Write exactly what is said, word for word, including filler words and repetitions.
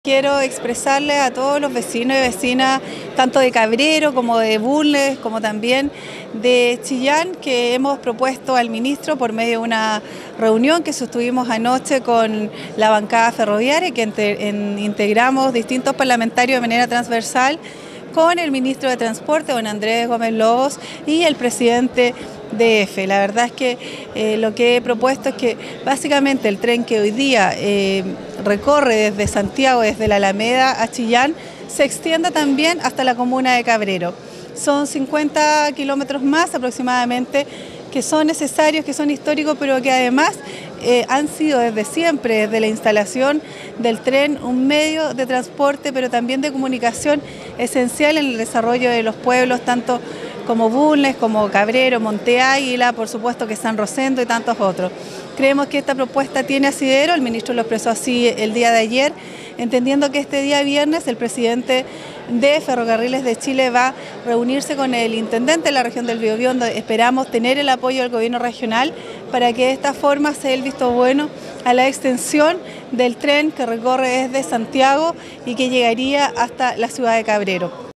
Quiero expresarle a todos los vecinos y vecinas, tanto de Cabrero como de Bulnes, como también de Chillán, que hemos propuesto al ministro por medio de una reunión que sostuvimos anoche con la bancada ferroviaria, que en, integramos distintos parlamentarios de manera transversal, con el ministro de Transporte, don Andrés Gómez Lobos, y el presidente de EFE. La verdad es que eh, lo que he propuesto es que básicamente el tren que hoy día eh, recorre desde Santiago, desde la Alameda a Chillán, se extienda también hasta la comuna de Cabrero. Son cincuenta kilómetros más aproximadamente que son necesarios, que son históricos, pero que además eh, han sido desde siempre, desde la instalación del tren, un medio de transporte, pero también de comunicación esencial en el desarrollo de los pueblos, tanto como Bulnes, como Cabrero, Monte Águila, por supuesto que San Rosendo y tantos otros. Creemos que esta propuesta tiene asidero, el ministro lo expresó así el día de ayer, entendiendo que este día viernes el presidente de Ferrocarriles de Chile va a reunirse con el intendente de la región del Biobío, donde esperamos tener el apoyo del gobierno regional para que de esta forma se dé el visto bueno a la extensión del tren que recorre desde Santiago y que llegaría hasta la ciudad de Cabrero.